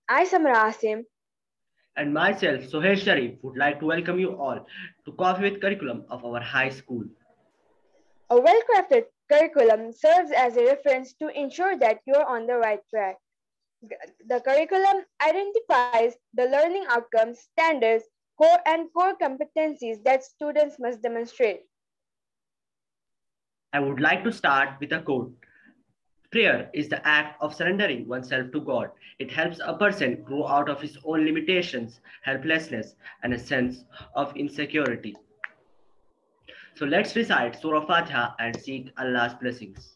I, Samra Asim, and myself, Sohail Sharif, would like to welcome you all to Coffee with Curriculum of our high school. a well-crafted curriculum serves as a reference to ensure that you're on the right track. The curriculum identifies the learning outcomes, standards, core competencies that students must demonstrate. I would like to start with a quote. Prayer is the act of surrendering oneself to God. It helps a person grow out of his own limitations, helplessness, and a sense of insecurity. So let's recite Surah Fatiha and seek Allah's blessings.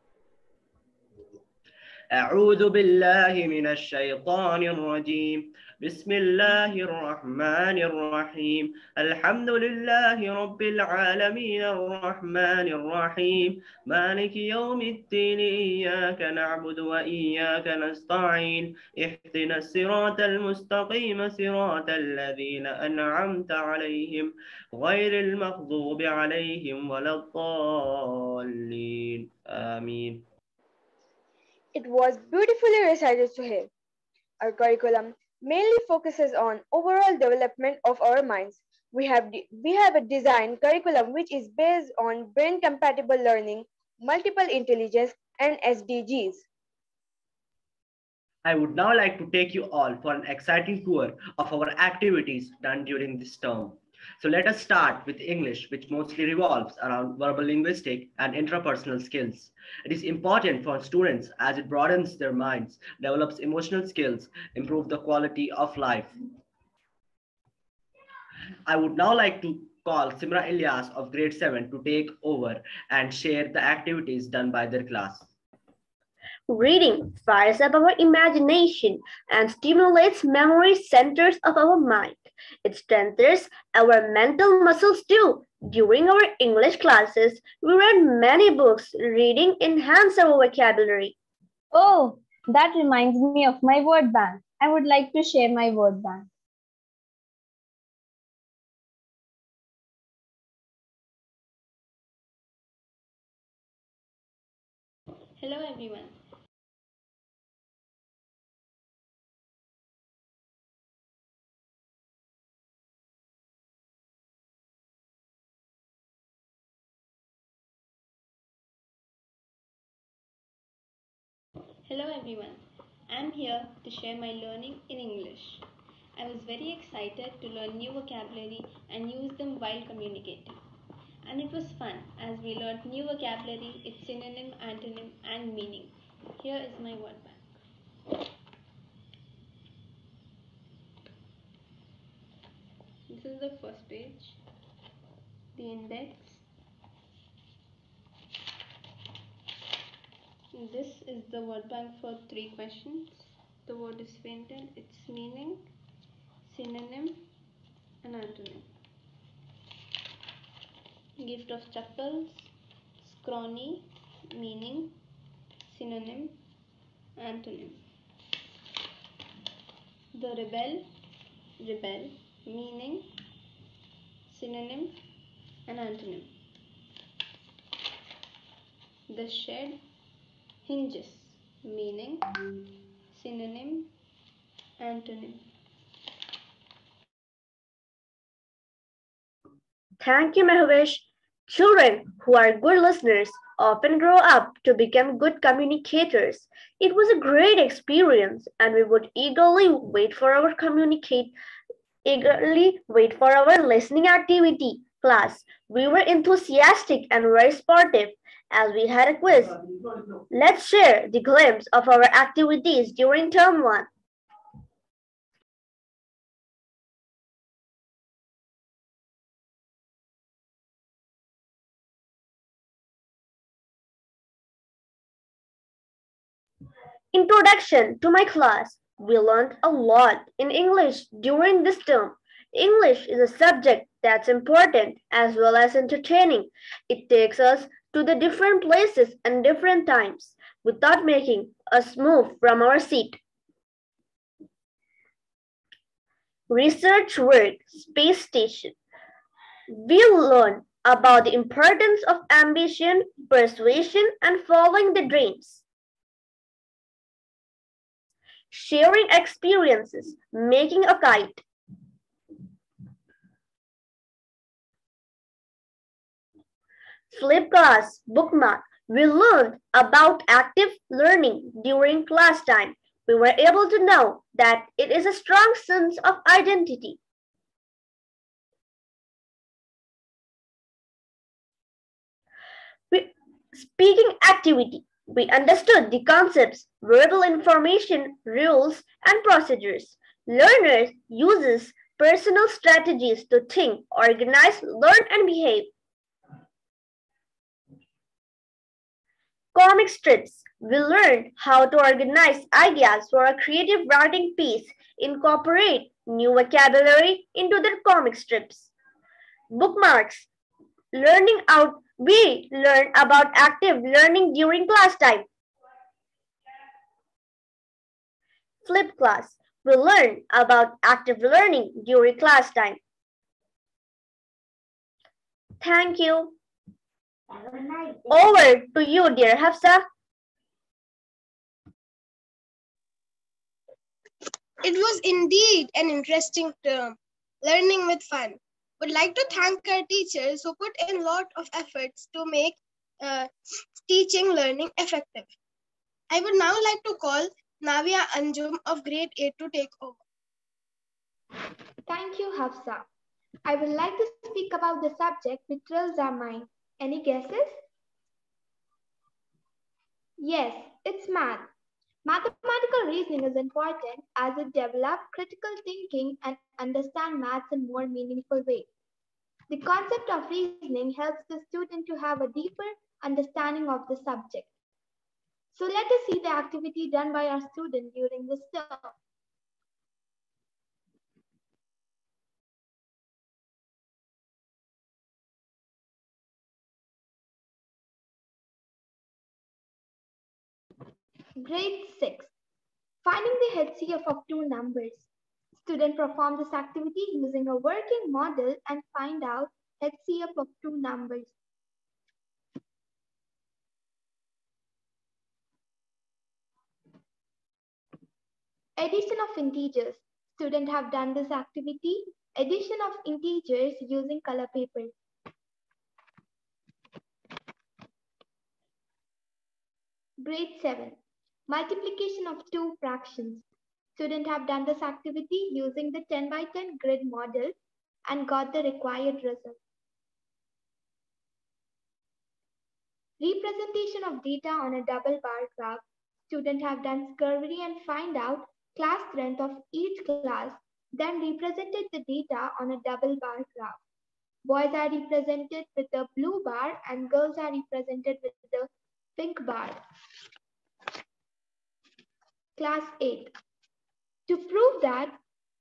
أعوذ بالله من الشيطان الرجيم بسم الله الرحمن الرحيم الحمد لله رب العالمين الرحمن الرحيم مالك يوم الدين إياك نعبد وإياك نستعين اهدنا الصراط المستقيم صراط الذين أنعمت عليهم غير المغضوب عليهم ولا الضالين آمين. It was beautifully recited to him. Our curriculum mainly focuses on overall development of our minds. We have a design curriculum which is based on brain compatible learning, multiple intelligence, and SDGs. I would now like to take you all for an exciting tour of our activities done during this term. So let us start with English, which mostly revolves around verbal linguistic and intrapersonal skills. It is important for students as it broadens their minds, develops emotional skills, improves the quality of life. I would now like to call Simra Ilyas of grade 7 to take over and share the activities done by their class. Reading fires up our imagination and stimulates memory centers of our mind. It strengthens our mental muscles too. During our English classes, we read many books. Reading enhances our vocabulary. Oh, that reminds me of my word bank. I would like to share my word bank. Hello everyone. Hello everyone. I'm here to share my learning in English. I was very excited to learn new vocabulary and use them while communicating. And it was fun as we learned new vocabulary, its synonym, antonym, and meaning. Here is my word bank. This is the first page, the index. This is the word bank for 3 questions. The word is fainted, its meaning, synonym, and antonym. Gift of chuckles, scrawny, meaning, synonym, antonym. The rebel, meaning, synonym, and antonym. The shed hinges, meaning, synonym, antonym. Thank you, Mahvesh. Children who are good listeners often grow up to become good communicators. It was a great experience, and we would eagerly wait for our listening activity class. We were enthusiastic and very sportive as we had a quiz. Let's share the glimpse of our activities during term 1. Introduction to my class. We learned a lot in English during this term. English is a subject that's important as well as entertaining. It takes us to the different places and different times without making us move from our seat. Research work, space station. We learn about the importance of ambition, persuasion, and following the dreams. sharing experiences, making a kite. Flip class, bookmark. We learned about active learning during class time. We were able to know that it is a strong sense of identity. Speaking activity. We understood the concepts, verbal information, rules, and procedures. Learners uses personal strategies to think, organize, learn, and behave. Comic strips. We learned how to organize ideas for a creative writing piece, incorporate new vocabulary into their comic strips. Bookmarks. We learn about active learning during class time. Flip class. We learn about active learning during class time. Thank you. Over to you, dear Hafsa. It was indeed an interesting term, learning with fun. Would like to thank our teachers who put in a lot of efforts to make teaching learning effective. I would now like to call Navia Anjum of grade 8 to take over. Thank you, Hafsa. I would like to speak about the subject which thrills our mind. Any guesses? Yes, it's math. Mathematical reasoning is important as it develops critical thinking and understands maths in more meaningful way. The concept of reasoning helps the student to have a deeper understanding of the subject. So let us see the activity done by our student during this term. Grade 6. Finding the HCF of two numbers. Student perform this activity using a working model and find out HCF of two numbers. Addition of integers. Students have done this activity. Addition of integers using color paper. Grade 7. Multiplication of two fractions. Students have done this activity using the 10 by 10 grid model and got the required result. Representation of data on a double bar graph. Students have done Scurvy and find out class strength of each class, then represented the data on a double bar graph. Boys are represented with the blue bar and girls are represented with the pink bar. Class 8. To prove that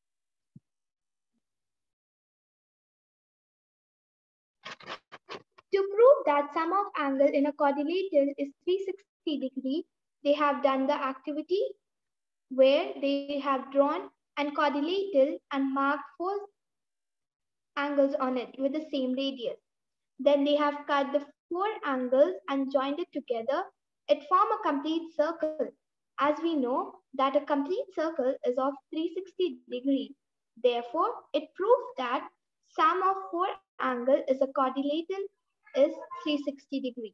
sum of angle in a quadrilateral is 360 degree, they have done the activity where they have drawn an quadrilateral and marked 4 angles on it with the same radius. Then they have cut the 4 angles and joined it together. It forms a complete circle. As we know that a complete circle is of 360 degrees. Therefore, it proves that sum of 4 angles is a quadrilateral is 360 degrees.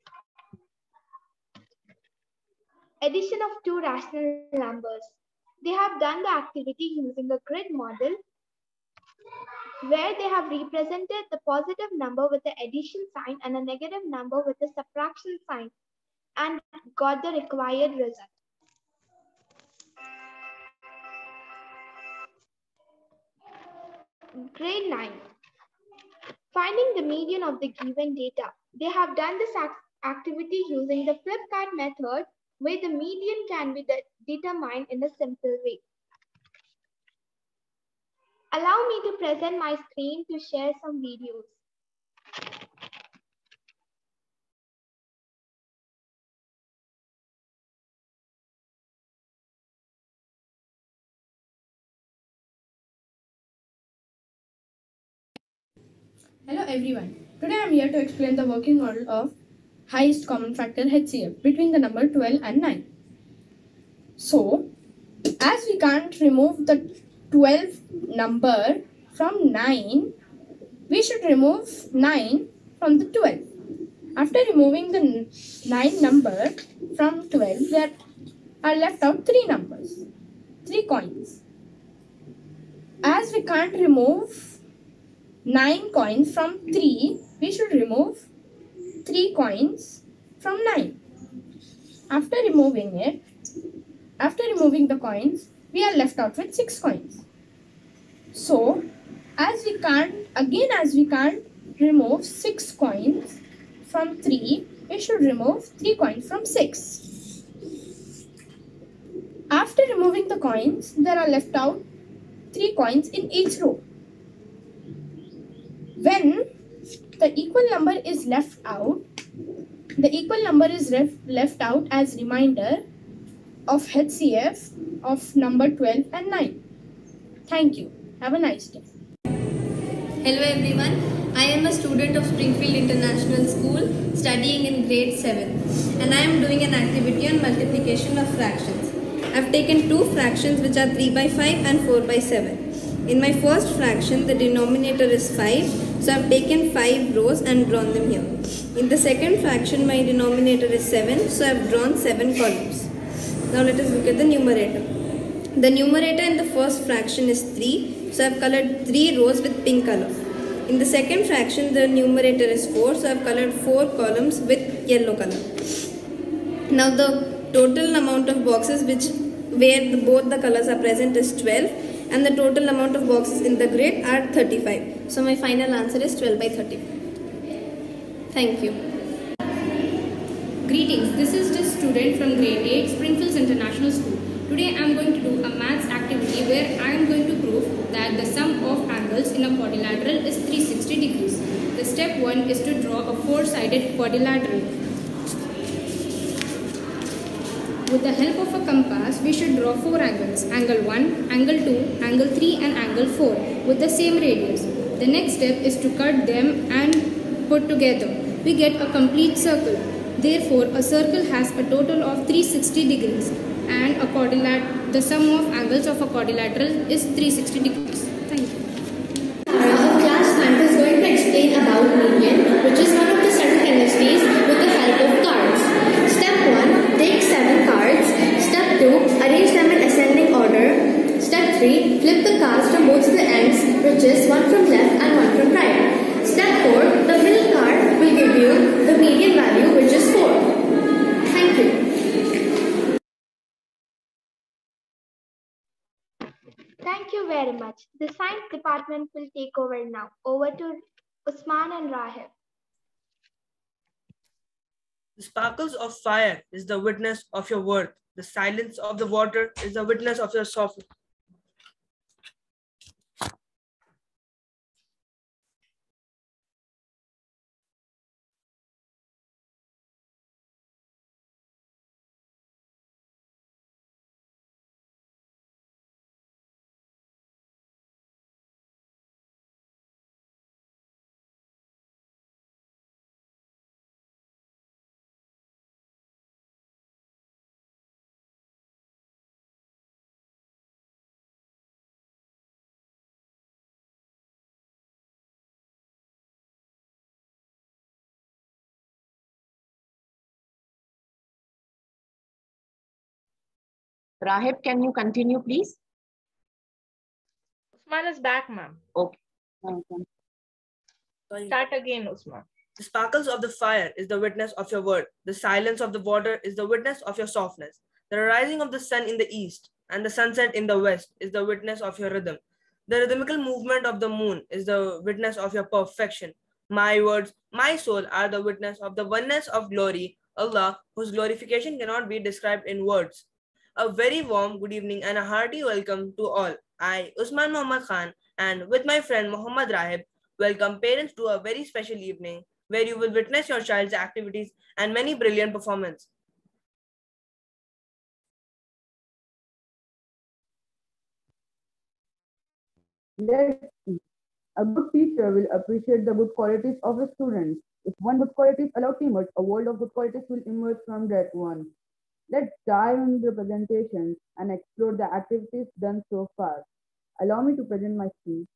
Addition of two rational numbers. They have done the activity using a grid model where they have represented the positive number with the addition sign and a negative number with the subtraction sign and got the required result. Grade 9. Finding the median of the given data. They have done this activity using the flip card method where the median can be determined in a simple way. Allow me to present my screen to share some videos. Hello everyone. Today I am here to explain the working model of highest common factor HCF between the number 12 and 9. So, As we can't remove the 12 number from 9, we should remove 9 from the 12. After removing the 9 number from 12, there are left out 3 numbers, 3 coins. As we can't remove 9 coins from 3, we should remove 3 coins from 9. After removing the coins, we are left out with 6 coins. So, as we can't remove 6 coins from 3, we should remove 3 coins from 6. After removing the coins, there are left out 3 coins in each row. When the equal number is left out, as reminder of HCF of number 12 and 9. Thank you. Have a nice day. Hello everyone, I am a student of Springfield International School studying in grade 7 and I am doing an activity on multiplication of fractions. I have taken 2 fractions which are 3 by 5 and 4 by 7. In my first fraction the denominator is 5, so I have taken 5 rows and drawn them here. In the second fraction my denominator is 7, so I have drawn 7 columns. Now let us look at the numerator. The numerator in the first fraction is 3, so I have colored 3 rows with pink color. In the second fraction, the numerator is 4, so I have colored 4 columns with yellow color. Now the total amount of boxes where both the colors are present is 12, and the total amount of boxes in the grid are 35. So my final answer is 12 by 35. Thank you. Greetings, this is just student from grade 8, Springfield International School. Today I am going to do a maths activity where I am going to prove that the sum of angles in a quadrilateral is 360 degrees. The step 1 is to draw a 4-sided quadrilateral. With the help of a compass, we should draw 4 angles, angle 1, angle 2, angle 3 and angle 4 with the same radius. The next step is to cut them and put together. We get a complete circle. Therefore, a circle has a total of 360 degrees and the sum of angles of a quadrilateral is 360 degrees. Thank you. Our class 9 is going to explain about median, which is one of the 7 chemistries with the help of cards. Step 1, take 7 cards. Step 2, arrange them in ascending order. Step 3, flip the cards from both the ends, which is one from left and one from right. Step 4, the middle card will give you the median value, which is 4. Thank you. Thank you very much. The science department will take over now. Over to Usman and Rahib. The sparkles of fire is the witness of your worth. The silence of the water is the witness of your softness. Rahib, can you continue, please? Usman is back, ma'am. Okay. Start again, Usman. The sparkles of the fire is the witness of your word. The silence of the water is the witness of your softness. The rising of the sun in the east and the sunset in the west is the witness of your rhythm. The rhythmical movement of the moon is the witness of your perfection. My words, my soul are the witness of the oneness of glory, Allah, whose glorification cannot be described in words. A very warm good evening and a hearty welcome to all. I, Usman Muhammad Khan, and with my friend Muhammad Rahib, welcome parents to a very special evening where you will witness your child's activities and many brilliant performances. Let's see. A good teacher will appreciate the good qualities of his students. If one good quality is allowed to emerge, a world of good qualities will emerge from that one. Let's dive into the presentations and explore the activities done so far. Allow me to present my screen.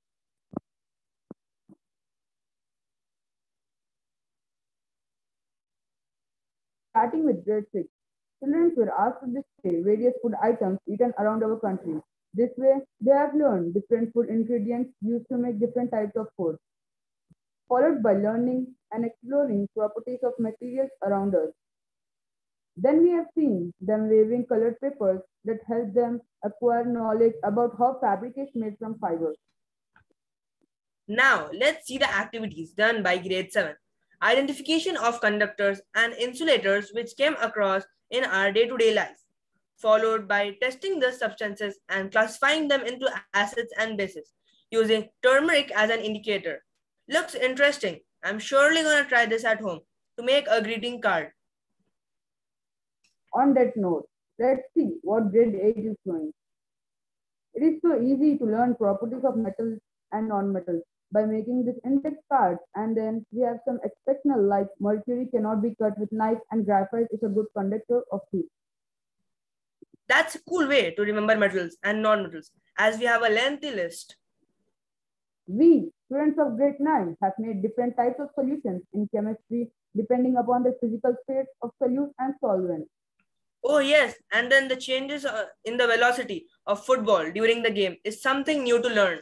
Starting with grade 6, children were asked to display various food items eaten around our country. This way, they have learned different food ingredients used to make different types of food, followed by learning and exploring properties of materials around us. Then we have seen them waving colored papers that help them acquire knowledge about how fabric is made from fibers. Now, let's see the activities done by grade 7. Identification of conductors and insulators which came across in our day-to-day life, followed by testing the substances and classifying them into acids and bases, using turmeric as an indicator. Looks interesting. I'm surely going to try this at home to make a greeting card. On that note, let's see what grade 8 is showing. It is so easy to learn properties of metals and non-metals by making this index cards, and then we have some exceptional like mercury cannot be cut with knife and graphite is a good conductor of heat. That's a cool way to remember metals and non-metals as we have a lengthy list. We, students of grade 9, have made different types of solutions in chemistry depending upon the physical state of solute and solvent. Oh yes, and then the changes in the velocity of football during the game is something new to learn.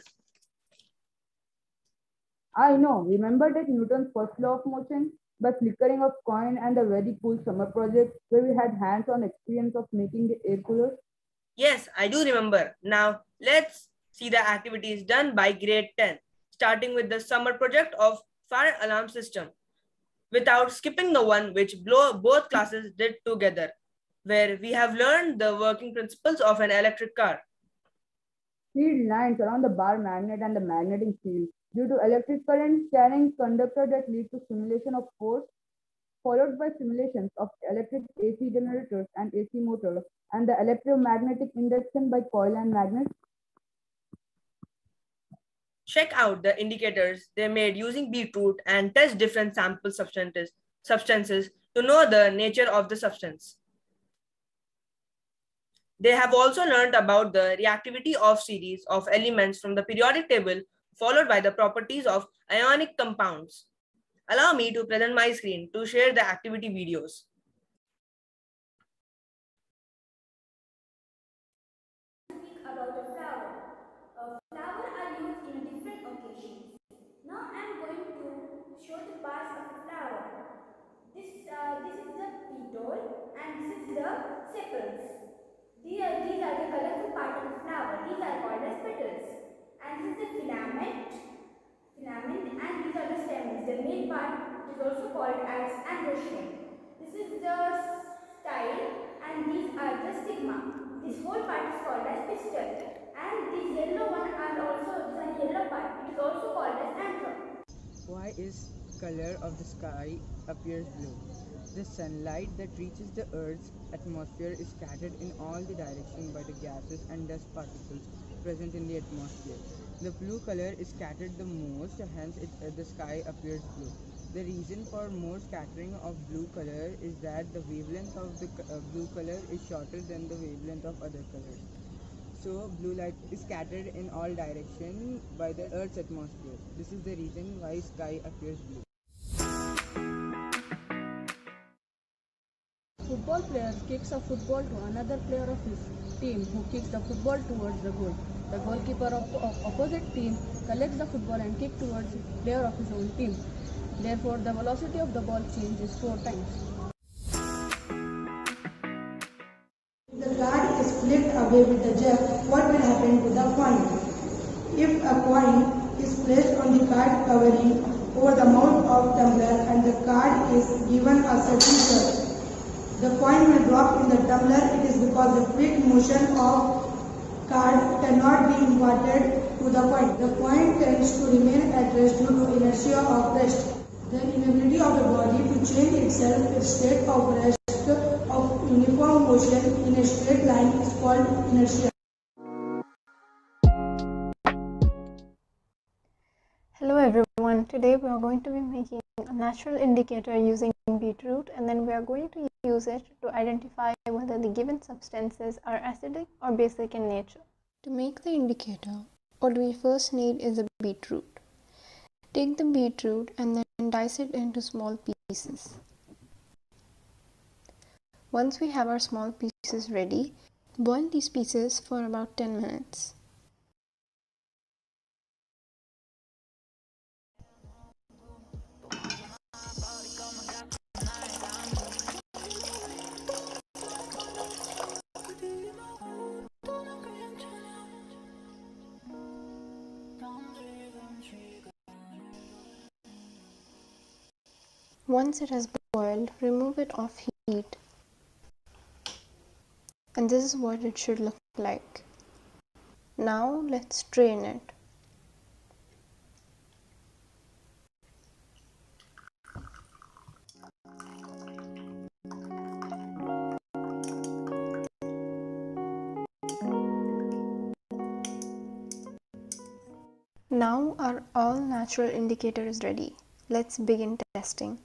I know, remember that Newton's first law of motion? By flickering of coin and the very cool summer project where we had hands-on experience of making the air coolers? Yes, I do remember. Now, let's see the activities done by grade 10, starting with the summer project of fire alarm system, without skipping the one which both classes did together, where we have learned the working principles of an electric car. Field lines around the bar magnet and the magnetic field due to electric current carrying conductor that lead to simulation of force, followed by simulations of electric AC generators and AC motors, and the electromagnetic induction by coil and magnets. Check out the indicators they made using beetroot and test different sample substances to know the nature of the substance. They have also learned about the reactivity of series of elements from the periodic table, followed by the properties of ionic compounds. Allow me to present my screen to share the activity videos. About a flower. Flowers are used in different occasions. Now I am going to show the parts of a flower. This is the petiole and this is the sepals. These are the colorful part of the flower. These are called as petals. And this is the filament and these are the stamens. The main part is also called as androecium. This is the style and these are the stigma. This whole part is called as pistil. And this yellow one and also this yellow part, it is also called as anther. Why is color of the sky appears blue? The sunlight that reaches the Earth's atmosphere is scattered in all the directions by the gases and dust particles present in the atmosphere. The blue color is scattered the most, hence the sky appears blue. The reason for more scattering of blue color is that the wavelength of the blue color is shorter than the wavelength of other colors. So blue light is scattered in all directions by the Earth's atmosphere. This is the reason why sky appears blue. Football player kicks a football to another player of his team who kicks the football towards the goal. The goalkeeper of opposite team collects the football and kicks towards the player of his own team. Therefore, the velocity of the ball changes 4 times. If the card is flipped away with the jug, what will happen to the coin? If a coin is placed on the card covering over the mouth of tumbler and the card is given a certain curve, the coin will drop in the tumbler. It is because the quick motion of card cannot be imparted to the coin. The coin tends to remain at rest due to inertia of rest. The inability of the body to change itself, its state of rest of uniform motion in a straight line is called inertia. Hello everyone, Today we are going to be making a natural indicator using beetroot, and then we are going to use it to identify whether the given substances are acidic or basic in nature. To make the indicator, what we first need is a beetroot. Take the beetroot and then dice it into small pieces. Once we have our small pieces ready, boil these pieces for about 10 minutes. Once it has boiled, remove it off heat. And this is what it should look like. Now let's strain it. Now our all natural indicator is ready. Let's begin testing.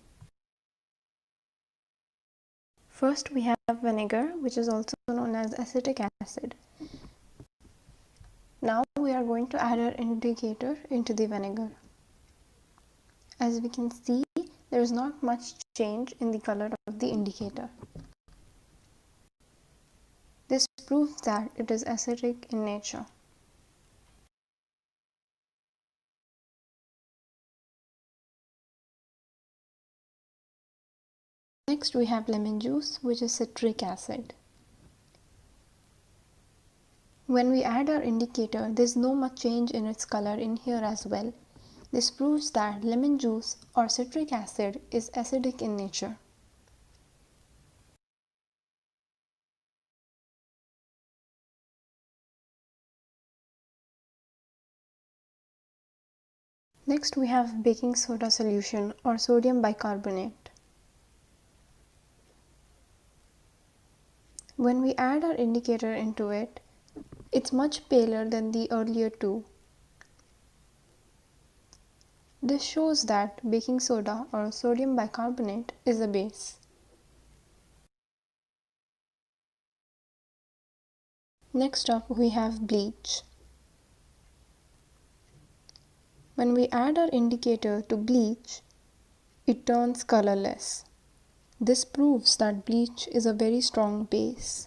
First we have vinegar, which is also known as acetic acid. Now we are going to add our indicator into the vinegar. As we can see, there is not much change in the color of the indicator. This proves that it is acidic in nature. Next we have lemon juice, which is citric acid. When we add our indicator, there is no much change in its color in here as well. This proves that lemon juice or citric acid is acidic in nature. Next we have baking soda solution or sodium bicarbonate. When we add our indicator into it, it's much paler than the earlier two. This shows that baking soda or sodium bicarbonate is a base. Next up we have bleach. When we add our indicator to bleach, it turns colorless. This proves that bleach is a very strong base.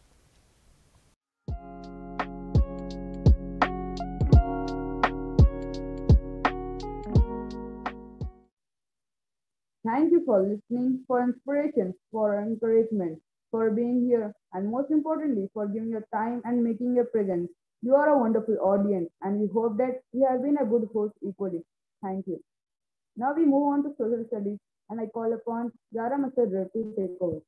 Thank you for listening, for inspiration, for encouragement, for being here, and most importantly, for giving your time and making your presence. You are a wonderful audience, and we hope that you have been a good host equally. Thank you. Now we move on to social studies, and I call upon Zara Masarra to take over.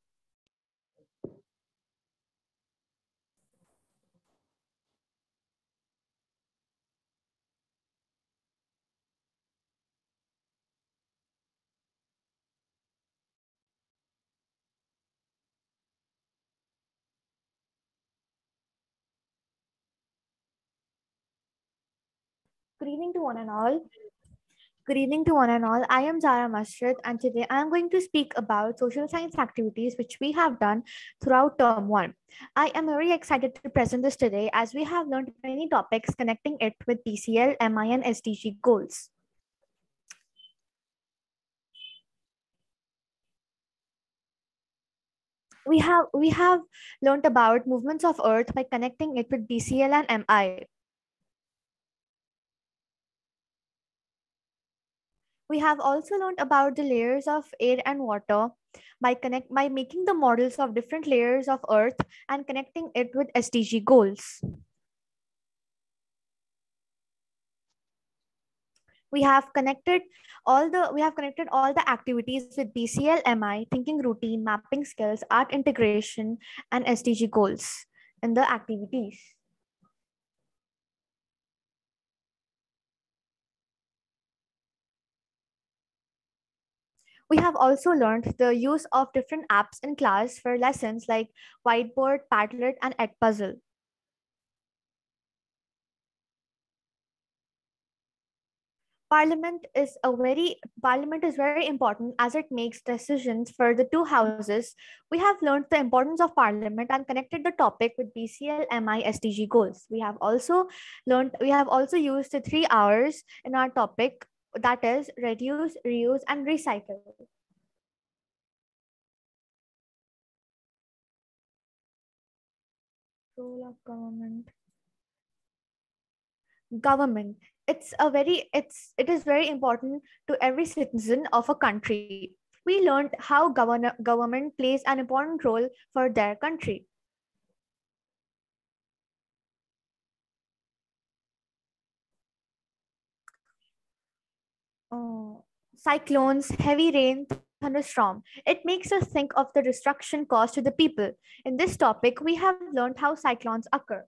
Good evening to one and all. Good evening to one and all. I am Zara Masjid, and today I am going to speak about social science activities which we have done throughout term 1. I am very excited to present this today as we have learned many topics connecting it with PCL, MI, and SDG goals. We have learned about movements of Earth by connecting it with BCL and MI. We have also learned about the layers of air and water by making the models of different layers of Earth and connecting it with SDG goals. We have connected all the activities with BCL, MI, thinking routine, mapping skills, art integration, and SDG goals in the activities. We have also learned the use of different apps in class for lessons like Whiteboard, Padlet, and Edpuzzle. Parliament is very important as it makes decisions for the two houses. We have learned the importance of Parliament and connected the topic with BCL-MI SDG goals. We have also used the 3 R's in our topic, that is reduce, reuse, and recycle. Role of government. It is very important to every citizen of a country. We learned how government plays an important role for their country. Cyclones, heavy rain, thunderstorm. It makes us think of the destruction caused to the people. In this topic, we have learned how cyclones occur.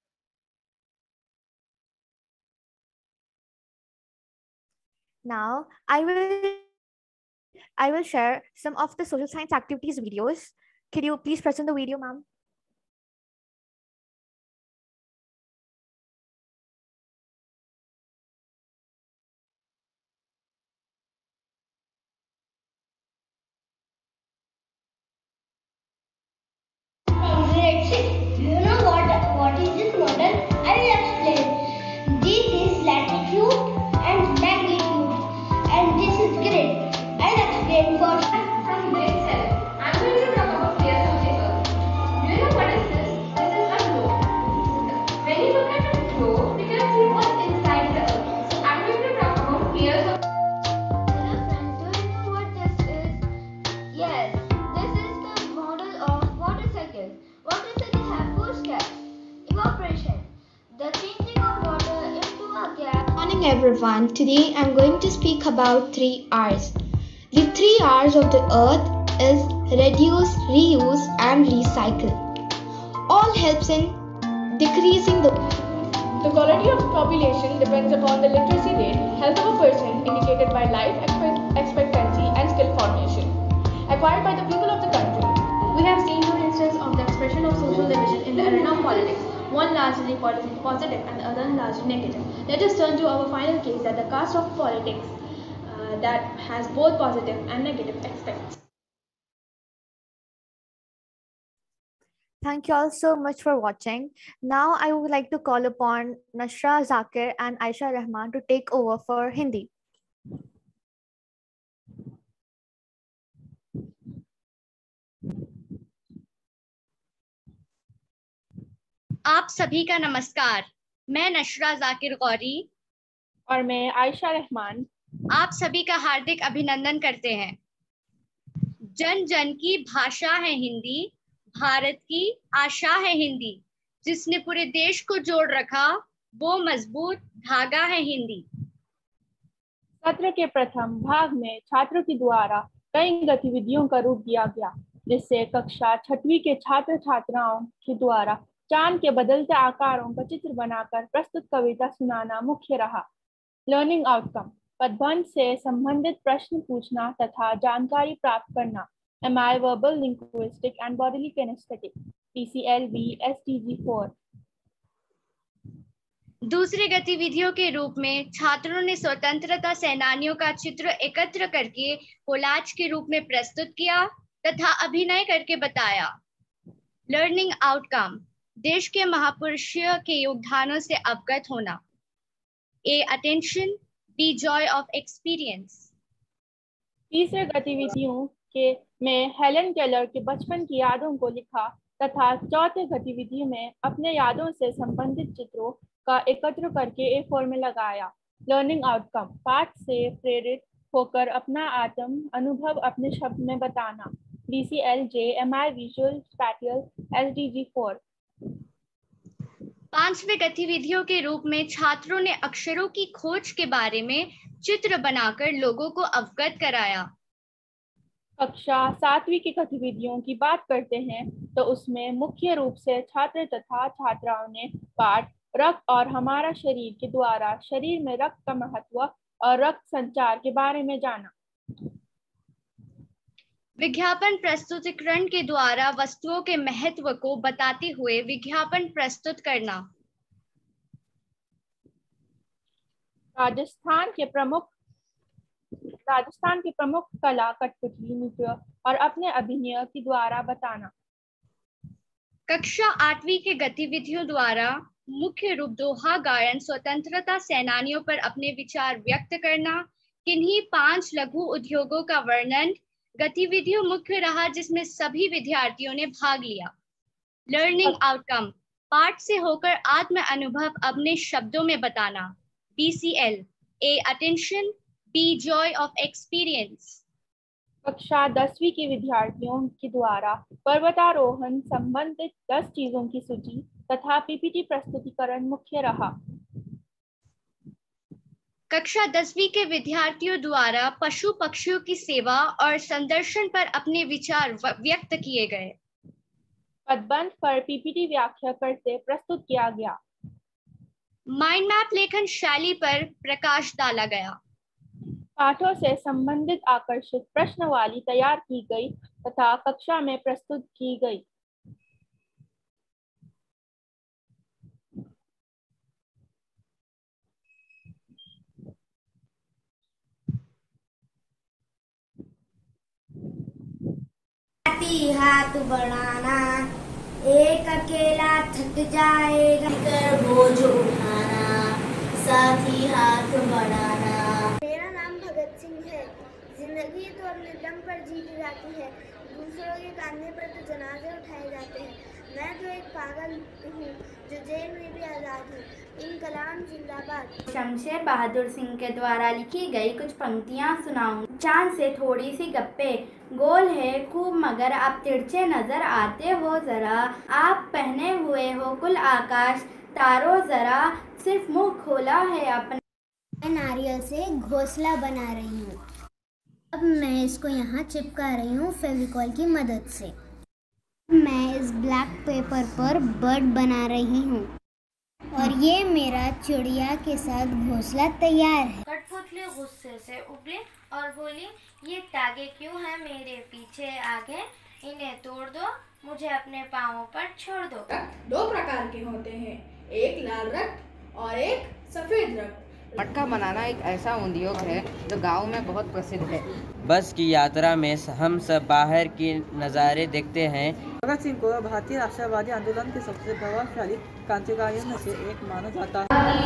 Now, I will share some of the social science activities videos. Could you please present the video, ma'am? Grade 6. Do you know what is this model? I will explain. This is latitude and magnitude, and this is grid. I'll explain first. From grade 7, I'm going to talk about layers of the earth. Do you know what is this? This is a globe. When you look at a globe, we can see what's inside the earth. So I'm going to talk about layers of. Hello friends, do you know what this is? Yes, this is the model of water cycle. Water cycle have 4 steps. Evaporation, the changing of water into a gas. Good morning everyone. Today I'm going to speak about 3 R's. The 3 R's of the earth is reduce, reuse and recycle. All helps in decreasing the quality of population depends upon the literacy rate, health of a person indicated by life expectancy and skill formation acquired by the people of the country. We have seen 2 instances of the expression of social division in the arena of politics, one largely positive and the other largely negative. Let us turn to our final case, that the cast of politics that has both positive and negative aspects. Thank you all so much for watching. Now I would like to call upon Nashra Zakir and Aisha Rahman to take over for Hindi. आप सभी का नमस्कार। मैं नशरा जाकिर गौरी और मैं आयशा रहमान आप सभी का हार्दिक अभिनंदन करते हैं। जन जन की भाषा है हिंदी, भारत की आशा है हिंदी, जिसने पूरे देश को जोड़ रखा वो मजबूत धागा है हिंदी। सत्र के प्रथम भाग में छात्रों के द्वारा कई गतिविधियों का रूप दिया गया, जिससे कक्षा 6वीं के छात्र छात्राओं के द्वारा चांद के बदलते आकारों का चित्र बनाकर प्रस्तुत कविता सुनाना मुख्य रहा। लर्निंग आउटकम, पदबंध से संबंधित प्रश्न पूछना तथा जानकारी प्राप्त करना। MI verbal, linguistic and bodily kinesthetic, PCLB, SDG 4। दूसरी गतिविधियों के रूप में छात्रों ने स्वतंत्रता सेनानियों का चित्र एकत्र करके कोलाज के रूप में प्रस्तुत किया तथा अभिनय करके बताया। लर्निंग आउटकम, देश के महापुरुषों के योगदानों से अवगत होना। A attention, B joy of experience। तीसरे गतिविधियों के में हेलन केलर के बचपन की यादों को लिखा तथा चौथे गतिविधि में अपने यादों से संबंधित चित्रों का एकत्र करके A4 में लगाया। लर्निंग आउटकम, पाठ से प्रेरित होकर अपना आत्म अनुभव अपने शब्द में बताना। BCLJ, MI visual spatial, SDG 4। पांचवें गतिविधियों के रूप में छात्रों ने अक्षरों की खोज के बारे में चित्र बनाकर लोगों को अवगत कराया। कक्षा 7वीं की गतिविधियों की बात करते हैं तो उसमें मुख्य रूप से छात्र तथा छात्राओं ने पाठ रक्त और हमारा शरीर के द्वारा शरीर में रक्त का महत्व और रक्त संचार के बारे में जाना। विज्ञापन प्रस्तुतिकरण के द्वारा वस्तुओं के महत्व को बताते हुए विज्ञापन प्रस्तुत करना। राजस्थान के प्रमुख कला कठपुतली नृत्य और अपने अभिनय के द्वारा बताना। कक्षा 8वीं के गतिविधियों द्वारा मुख्य रूप दोहा गायन स्वतंत्रता सेनानियों पर अपने विचार व्यक्त करना। किन्हीं 5 लघु उद्योगों का वर्णन। गतिविधियों मुख्य रहा जिसमें सभी विद्यार्थियों ने भाग लिया। लर्निंग आउटकम पाठ से होकर आत्म अनुभव अपने शब्दों में बताना। BCL A attention, B joy of experience। कक्षा 10वीं के विद्यार्थियों के द्वारा पर्वतारोहण संबंधित 10 चीजों की सूची तथा PPT प्रस्तुतिकरण मुख्य रहा। कक्षा 10वीं के विद्यार्थियों द्वारा पशु पक्षियों की सेवा और संदर्शन पर अपने विचार व्यक्त किए गए। पदबंध पर PPT व्याख्या करते प्रस्तुत किया गया। माइंड मैप लेखन शैली पर प्रकाश डाला गया। पाठों से संबंधित आकर्षक प्रश्नावली तैयार की गई तथा कक्षा में प्रस्तुत की गई। हाथ बढ़ाना, एक अकेला थक जाएगा कर बोझ उठाना, साथी हाथ बढ़ाना। मेरा नाम भगत सिंह है। जिंदगी तो अपने दम पर जीती जाती है, दूसरों के कांधे पर तो जनाजे उठाए जाते हैं। मैं तो एक पागल हूँ जो जेल में भी आजाद हूँ। इनकलाब जिंदाबाद। शमशेर बहादुर सिंह के द्वारा लिखी गई कुछ पंक्तियाँ सुनाऊं। चांद से थोड़ी सी गप्पे, गोल है खूब मगर आप तिरछे नजर आते हो जरा। आप पहने हुए हो कुल आकाश, तारो जरा सिर्फ मुंह खोला है अपना। मैं नारियल से घोंसला बना रही हूँ। अब मैं इसको यहाँ चिपका रही हूँ फेविकॉल की मदद से। मैं इस ब्लैक पेपर पर बर्ड बना रही हूँ और ये मेरा चिड़िया के साथ घोंसला तैयार है। कठपुतली गुस्से से उबली और बोली, ये तागे क्यों हैं मेरे पीछे आगे, इन्हें तोड़ दो, मुझे अपने पाँवों पर छोड़ दो। दो प्रकार के होते हैं, एक लाल रक्त और एक सफेद रक्त। मटका बनाना एक ऐसा उद्योग है जो गांव में बहुत प्रसिद्ध है। बस की यात्रा में हम सब बाहर के नज़ारे देखते हैं। भगत सिंह को भारतीय राष्ट्रवादी आंदोलन के सबसे प्रभावशाली क्रांतिकारियों में से एक माना जाता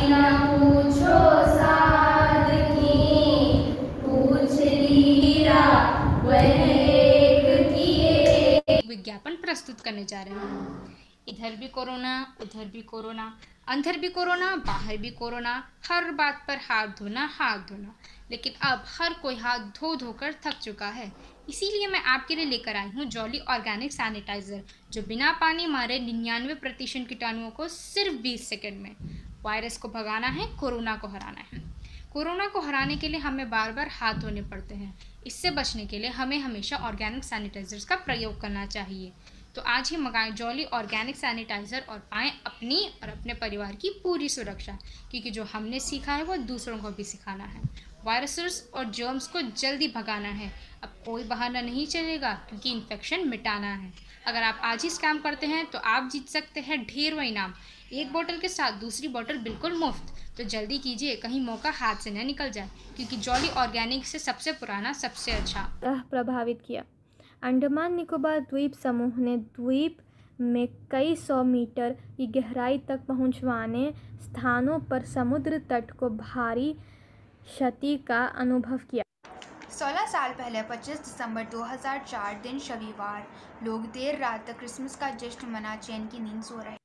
है। विज्ञापन प्रस्तुत करने जा रहे हैं। इधर भी कोरोना, उधर भी कोरोना, अंदर भी कोरोना, बाहर भी कोरोना, हर बात पर हाथ धोना। लेकिन अब हर कोई हाथ धो धोकर थक चुका है। इसीलिए मैं आपके लिए लेकर आई हूँ जॉली ऑर्गेनिक सैनिटाइज़र, जो बिना पानी मारे 99% कीटाणुओं को सिर्फ 20 सेकंड में। वायरस को भगाना है, कोरोना को हराना है। कोरोना को हराने के लिए हमें बार बार हाथ धोने पड़ते हैं। इससे बचने के लिए हमें हमेशा ऑर्गेनिक सैनिटाइजर्स का प्रयोग करना चाहिए। तो आज ही मंगाएं जॉली ऑर्गेनिक सैनिटाइज़र और पाएं अपनी और अपने परिवार की पूरी सुरक्षा, क्योंकि जो हमने सीखा है वो दूसरों को भी सिखाना है। वायरसेस और जर्म्स को जल्दी भगाना है। अब कोई बहाना नहीं चलेगा, क्योंकि इन्फेक्शन मिटाना है। अगर आप आज ही स्कैम करते हैं तो आप जीत सकते हैं ढेरों इनाम। एक बोतल के साथ दूसरी बोतल बिल्कुल मुफ्त। तो जल्दी कीजिए, कहीं मौका हाथ से न निकल जाए, क्योंकि जॉली ऑर्गेनिक से सबसे पुराना सबसे अच्छा प्रभावित किया। अंडमान निकोबार द्वीप समूह ने द्वीप में कई 100 मीटर की गहराई तक पहुंचवाने स्थानों पर समुद्र तट को भारी क्षति का अनुभव किया। 16 साल पहले 25 दिसंबर 2004 दिन शनिवार लोग देर रात तक क्रिसमस का जश्न मना चैन की नींद सो रहे।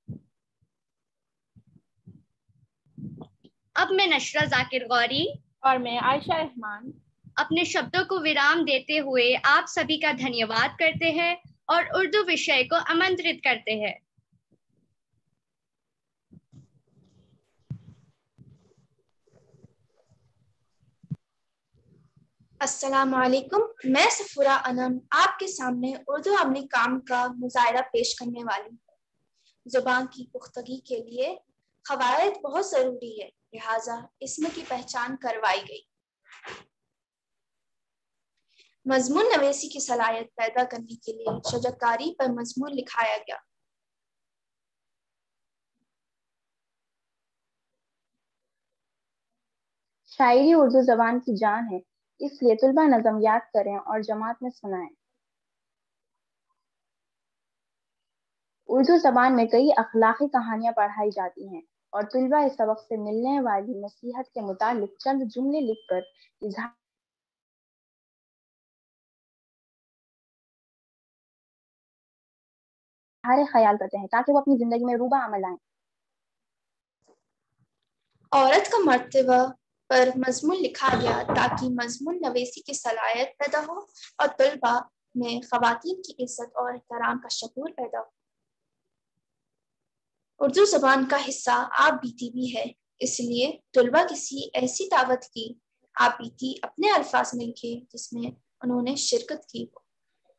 अब मैं नशरा जाकिर गौरी और मैं आयशा रहमान अपने शब्दों को विराम देते हुए आप सभी का धन्यवाद करते हैं और उर्दू विषय को आमंत्रित करते हैं। अस्सलामु अलैकुम, मैं सफूरा अनम आपके सामने उर्दू अमली काम का मुजाहिरा पेश करने वाली हूँ। जुबान की पुख्तगी के लिए क़वायद बहुत ज़रूरी है, लिहाजा इसम की पहचान करवाई गई। मजमून नवेसी की सलाहियत पैदा करने के लिए शजकारी पर मजमून लिखाया गया। शायरी उर्दू जबान की जान है, इसलिए तुलबा नज़म याद करें और जमात में सुनाएं। उर्दू जबान में कई अखलाकी कहानियां पढ़ाई जाती हैं और तुलबा इस सबक से मिलने वाली नसीहत के मुतालिक चंद जुमले लिखकर इजहार ख्याल करते हैं ताकि वो अपनी जिंदगी में रूबा अमल लाएं। औरत का मर्तबा पर मजमून लिखा गया ताकि मजमून नवेसी की सलाहियत पैदा हो और तुलबा में खवातीन की इज्जत और एहतराम का शऊर पैदा हो। उर्दू जबान का हिस्सा आप बीती भी है, इसलिए तुलबा किसी ऐसी दावत की आप बीती अपने अल्फाज में लिखे जिसमें उन्होंने शिरकत की हो।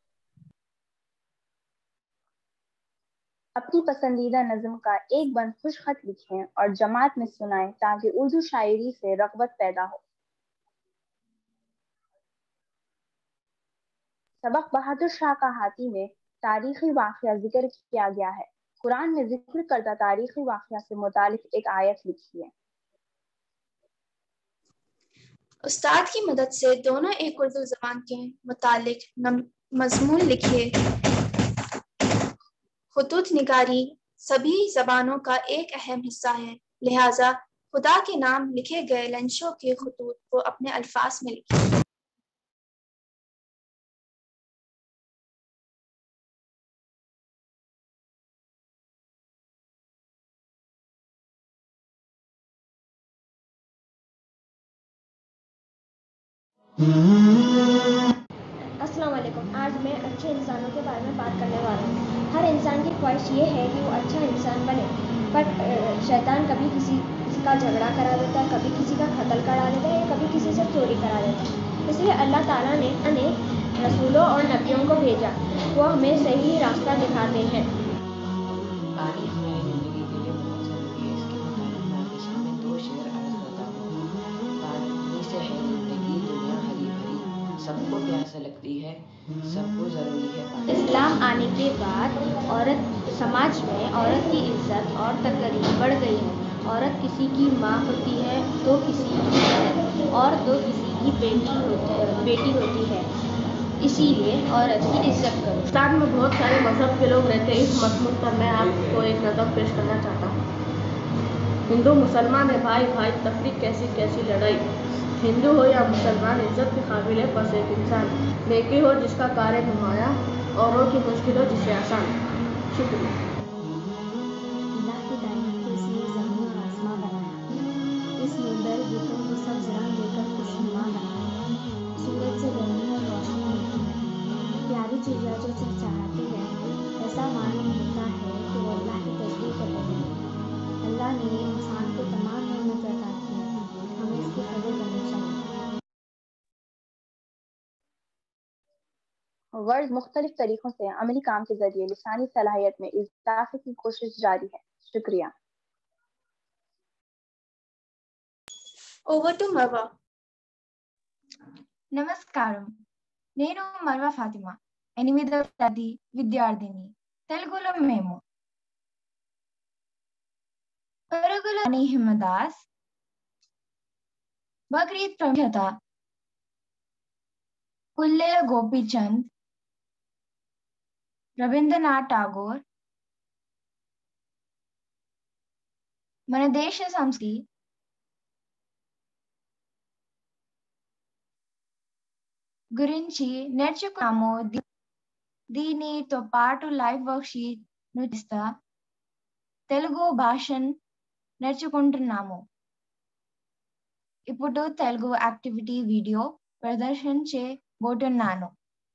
अपनी पसंदीदा नज़म का एक बंद खुश खत लिखें और जमात में सुनाएं ताकि उर्दू शायरी से रग़बत पैदा हो। सबक बहादुर शाह का हाथी में तारीखी वाक़या जिक्र किया गया है। कुरान में जिक्र करदा तारीखी वाक़या से मुतालिक एक आयत लिखिए। उस्ताद की मदद से दोनों एक उर्दू जबान के मुतालिक मजमून लिखिए। खुतूत निगारी सभी जबानों का एक अहम हिस्सा है, लिहाजा खुदा के नाम लिखे गए लंशों के खुतूत को अपने अल्फाज में लिखिए। अस्सलाम वालेकुम। आज मैं अच्छे इंसानों के बारे में बात करने वाला हूँ। हर इंसान की ख्वाहिश ये है कि वो अच्छा इंसान बने, पर शैतान कभी किसी का झगड़ा करा देता है, कभी किसी का कत्ल करा देता है या कभी किसी से चोरी करा देता है। इसलिए अल्लाह ताला ने रसूलों और नबियों को भेजा, वो हमें सही रास्ता दिखाते हैं। पानी हमारी ज़िंदगी के लिए बहुत ज़रूरी है। इसके मुताबिक मैं आपके सामने 2 शेर अर्ज़ करता हूँ। पानी से है ज़िंदगी, दुनिया हरी भरी, सबको प्यास लगती है, सबको ज़रूरी है पानी। इस्लाम आने के बाद समाज में औरत की इज्जत और तकरीर बढ़ गई है। औरत किसी की माँ होती है तो किसी की बहन और तो किसी की बेटी होती है, इसीलिए औरत की इज्जत करो। पाकिस्तान में बहुत सारे मजहब के लोग रहते हैं। इस मजमून पर मैं आपको एक नज़म पेश करना चाहता हूँ। हिंदू मुसलमान है भाई भाई, तफरीक कैसी कैसी लड़ाई। हिंदू हो या मुसलमान, इज्जत के काबिल है बस एक इंसान। नेकी हो जिसका कार्य नुमाया, औरों की मुश्किल हो जिसे आसान। शुक्रिया। चीज़ें जो चहचहाती है, ऐसा मालूम होता है कि वो अल्लाह की तस्बीह कर रही है। अल्लाह ने इंसान को तमाम नेमत अता की है, हमें इसकी कदर करनी चाहिए। वर्ड मुख्तलिफ तरीकों से अमली काम के जरिए लिसानी सलाहियत में इजाफे की कोशिश जारी है। शुक्रिया। Over to Marwa. నమస్కారం, నేను మర్వా ఫాతిమా, 8వ తరగతి విద్యార్థిని. తెలుగులో మేము పరుగుల హిమదాస్, బక్రీద్ ప్రఖ్యాత, పుల్లెల గోపీచంద్, రవీంద్రనాథ్ ఠాగూర్, మన దేశ సంస్కృతి గురించి నేర్చుకున్నాము. దీనితో పాటు లైవ్ వర్క్షీట్ ను ఇస్తా తెలుగు భాషను నేర్చుకుంటున్నాము. ఇప్పుడు తెలుగు యాక్టివిటీ వీడియో ప్రదర్శించబోతున్నాను.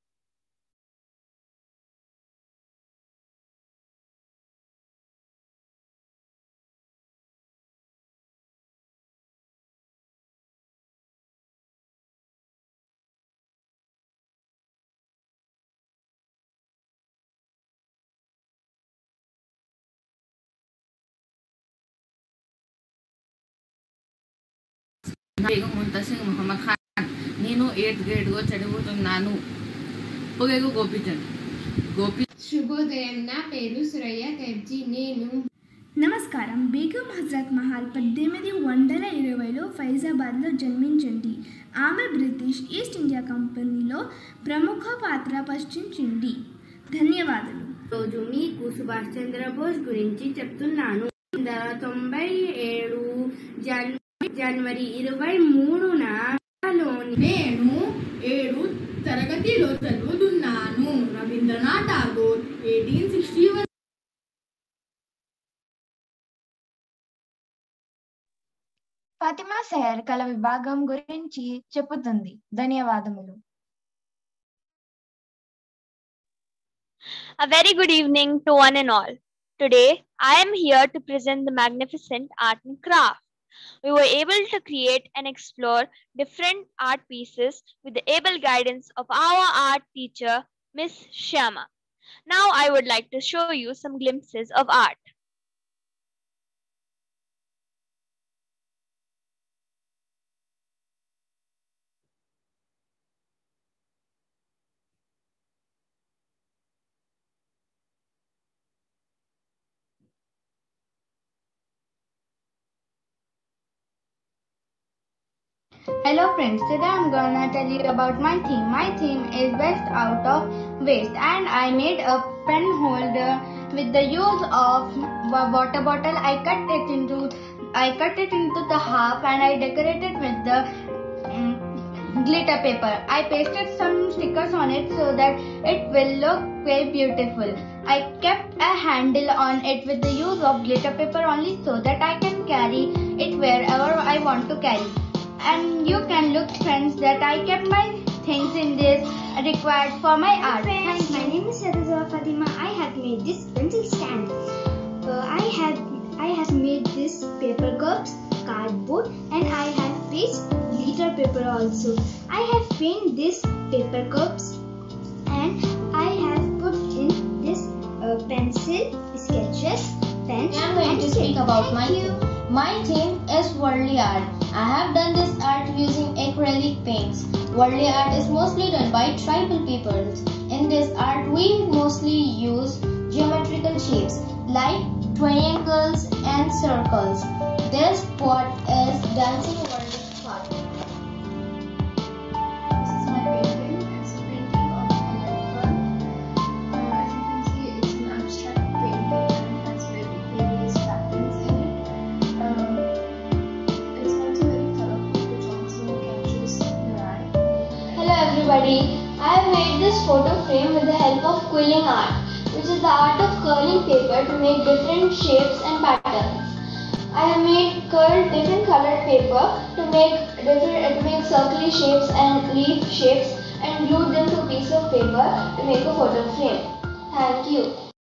పేరు ముంతసిర్ మొహమ్మద్ ఖాన్. నేను 8th గ్రేడ్లో చదువుతున్నాను. పొగేరు గోపీచంద్. శుభోదయం, నా పేరు సురయ్య కర్జీ. నేను నమస్కారం. బేగం హజరత్ మహల్ 1820లో ఫైజాబాద్లో జన్మించింది. ఆమె బ్రిటిష్ ఈస్ట్ ఇండియా కంపెనీలో ప్రముఖ పాత్ర పోషించింది. ధన్యవాదాలు. రోజు మీకు సుభాష్ చంద్రబోస్ గురించి చెప్తున్నాను. 1937 జనవరి 23న నేను 7 తరగతిలో చదువుతున్నాను. రవీంద్రనాథ్ ఠాగూర్ 1861 ఫాతిమా సెహర్ కళ విభాగం గురించి చెప్పుతుంది. ధన్యవాదములు. A very good evening to one and all. Today, I am here to present the magnificent art and craft. We were able to create and explore different art pieces with the able guidance of our art teacher, Miss Shyama. Now, I would like to show you some glimpses of art. Hello friends, today I'm gonna tell you about my theme. My theme is best out of waste, and I made a pen holder with the use of a water bottle. I cut it into the half and I decorated with the glitter paper. I pasted some stickers on it so that it will look very beautiful. I kept a handle on it with the use of glitter paper only so that I can carry it wherever I want to carry. And you can look friends that I kept my things in this required for my art. Friends, my name is Sadaza Fatima. I have made this pencil stand. I have made this paper cups, cardboard, and I have pasted glitter paper also. I have painted this paper cups and I have put in this pencil, sketches, pens. I am going to speak about my theme. My theme is worldly art. I have done this art using acrylic paints. Worldly art is mostly done by tribal peoples. In this art, we mostly use geometrical shapes like triangles and circles. This pot is dancing worldly pot. This is my painting. It's a painting of an elephant. As you can see, it's an abstract painting and it has various patterns in it. It's also very colorful, which also catches your eye. Hello everybody, I have made this photo frame with the help of quilling art, which is the art of curling paper to make different shapes and patterns. I have made curled different colored paper to make circular shapes and leaf shapes and glued them to a piece of paper to make a photo frame. Thank you.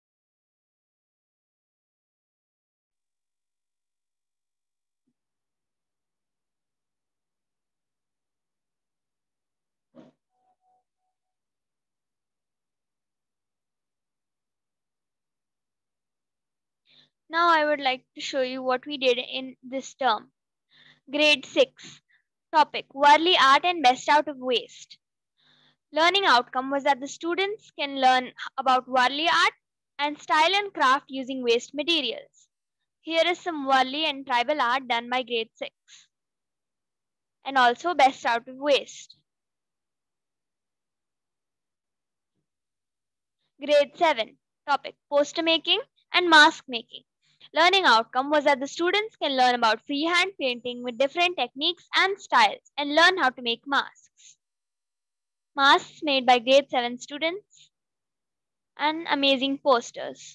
Now I would like to show you what we did in this term. Grade 6. Topic: Worldly art and best out of waste. Learning outcome was that the students can learn about worldly art and style and craft using waste materials. Here is some worldly and tribal art done by grade 6. And also best out of waste. Grade 7. Topic: Poster making and mask making. Learning outcome was that the students can learn about freehand painting with different techniques and styles and learn how to make masks. Masks made by grade 7 students and amazing posters.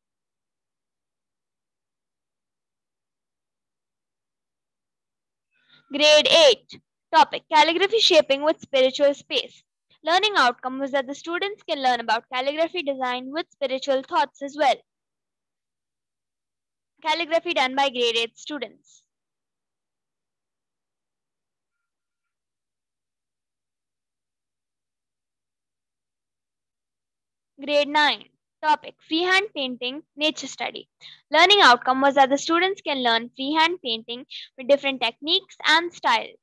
Grade 8. Topic: Calligraphy shaping with spiritual space. Learning outcome was that the students can learn about calligraphy design with spiritual thoughts as well. Calligraphy done by grade 8 students. Grade 9. Topic: Freehand painting, nature study. Learning outcome was that the students can learn freehand painting with different techniques and styles.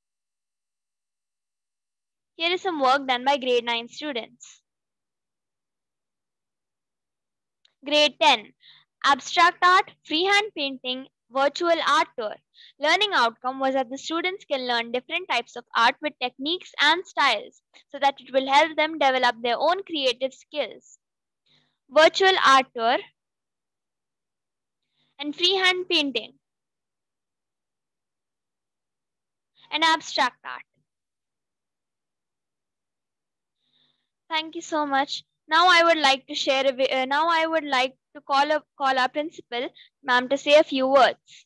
Here is some work done by grade 9 students. Grade 10. abstract art, freehand painting, virtual art tour. Learning outcome was that the students can learn different types of art with techniques and styles so that it will help them develop their own creative skills. Virtual art tour and freehand painting and abstract art. Thank you so much. Now I would like to share. Now I would like to call our principal, ma'am, to say a few words.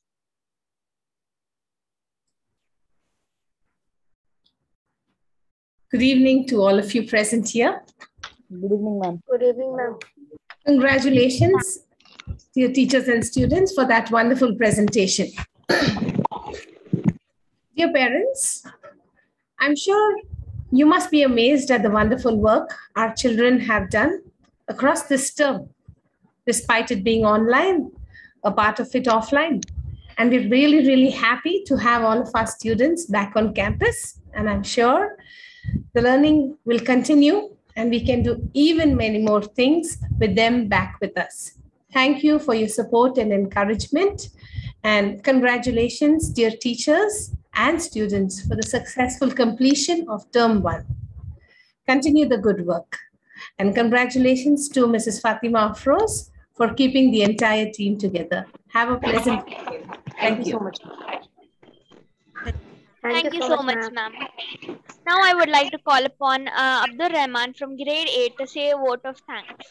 Good evening to all of you present here. Good evening, ma'am. Good evening, ma'am. Congratulations to your teachers and students for that wonderful presentation. Dear parents, I'm sure you must be amazed at the wonderful work our children have done across this term, despite it being online, a part of it offline. And we're really, really happy to have all of our students back on campus. And I'm sure the learning will continue and we can do even many more things with them back with us. Thank you for your support and encouragement. And congratulations, dear teachers and students, for the successful completion of term 1. Continue the good work. And congratulations to Mrs. Fatima Afroz for keeping the entire team together. Have a pleasant day. Thank you so much. Thank you so much, ma'am. Now I would like to call upon Abdul Rahman from grade 8 to say a vote of thanks.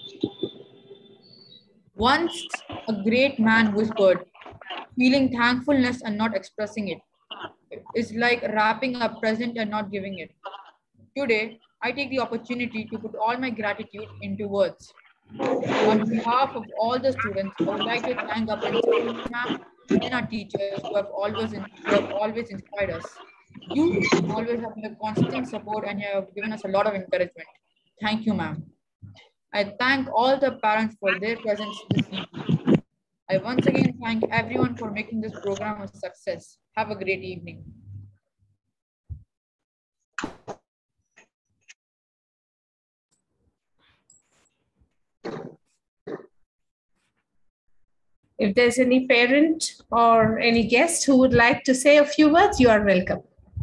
Once a great man whispered, feeling thankfulness and not expressing it is like wrapping a present and not giving it. Today, I take the opportunity to put all my gratitude into words. On behalf of all the students, I would like to thank our principal ma'am and our teachers who have always inspired us. You always have been a constant support and you have given us a lot of encouragement. Thank you, ma'am. I thank all the parents for their presence this evening. I once again thank everyone for making this program a success. Have a great evening. If there's any parent or any guest who would like to say a few words, you are welcome.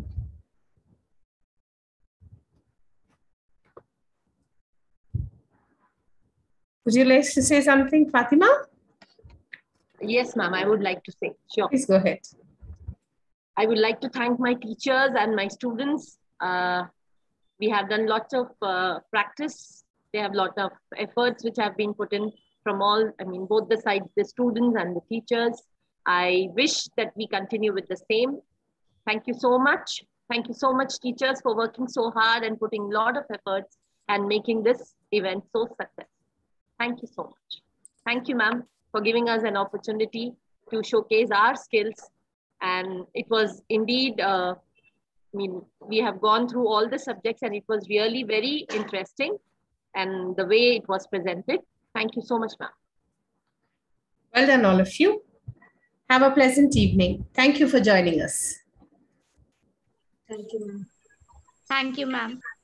Would you like to say something, Fatima? Yes, ma'am, I would like to say. Sure. Please go ahead. I would like to thank my teachers and my students. We have done lots of practice. They have a lot of efforts which have been put in from all, both the sides, the students and the teachers. I wish that we continue with the same. Thank you so much. Thank you so much, teachers, for working so hard and putting a lot of efforts and making this event so successful. Thank you so much. Thank you, ma'am, for giving us an opportunity to showcase our skills. And it was indeed, we have gone through all the subjects and it was really very interesting and the way it was presented. Thank you so much, ma'am. Well done, all of you. Have a pleasant evening. Thank you for joining us. Thank you, ma'am. Thank you, ma'am.